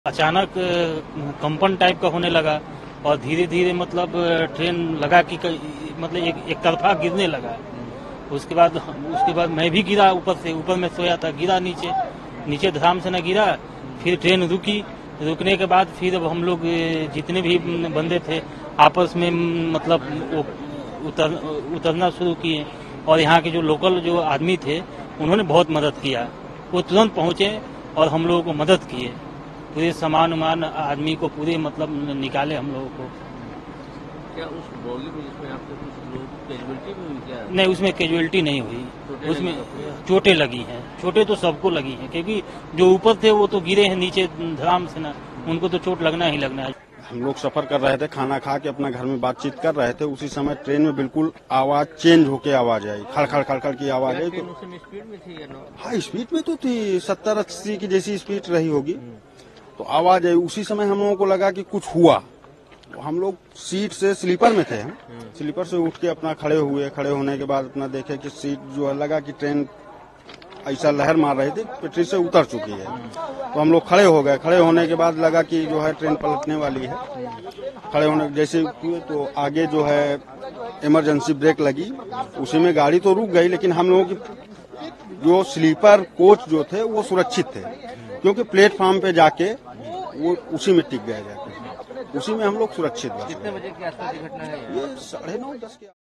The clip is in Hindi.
अचानक कंपन टाइप का होने लगा और धीरे धीरे मतलब ट्रेन लगा कि मतलब एक तरफा गिरने लगा। उसके बाद मैं भी गिरा, ऊपर में सोया था, गिरा नीचे धड़ाम से न गिरा। फिर ट्रेन रुकने के बाद फिर अब हम लोग जितने भी बंदे थे आपस में मतलब उतरना शुरू किए और यहाँ के जो लोकल जो आदमी थे उन्होंने बहुत मदद किया। वो तुरंत पहुंचे और हम लोगों को मदद किए। पूरे सामान आदमी को पूरे मतलब निकाले हम लोगों को। क्या उस बोगी में जिसमें आपके कुछ लोग कैजुअलिटी भी हुई क्या? नहीं, उसमें कैजुअलिटी नहीं हुई, उसमें चोटें लगी हैं। चोटें तो सबको लगी हैं क्योंकि जो ऊपर थे वो तो गिरे हैं नीचे धड़ाम से ना, उनको तो चोट लगना ही लगना है। हम लोग सफर कर रहे थे, खाना खा के अपना घर में बातचीत कर रहे थे, उसी समय ट्रेन में बिल्कुल आवाज चेंज होके आवाज आई, खड़खड़ खड़खड़ की आवाज आई। तो स्पीड में थी या नो? हाँ, स्पीड में तो थी, 70-80 की जैसी स्पीड रही होगी। तो आवाज आई, उसी समय हम लोगों को लगा कि कुछ हुआ। तो हम लोग सीट से, स्लीपर में थे हम, स्लीपर से उठ के अपना खड़े हुए। खड़े होने के बाद अपना देखे कि सीट जो है, लगा कि ट्रेन ऐसा लहर मार रही थी, पटरी से उतर चुकी है। तो हम लोग खड़े हो गए। खड़े होने के बाद लगा कि जो है ट्रेन पलटने वाली है। खड़े होने जैसे हुए तो आगे जो है इमरजेंसी ब्रेक लगी, उसी में गाड़ी तो रुक गई, लेकिन हम लोगों की जो स्लीपर कोच जो थे वो सुरक्षित थे क्योंकि प्लेटफॉर्म पे जाके वो उसी में टिक गए जाके, उसी में हम लोग सुरक्षित। कितने बजे की आसपास की घटना है? ये 9:30-10 के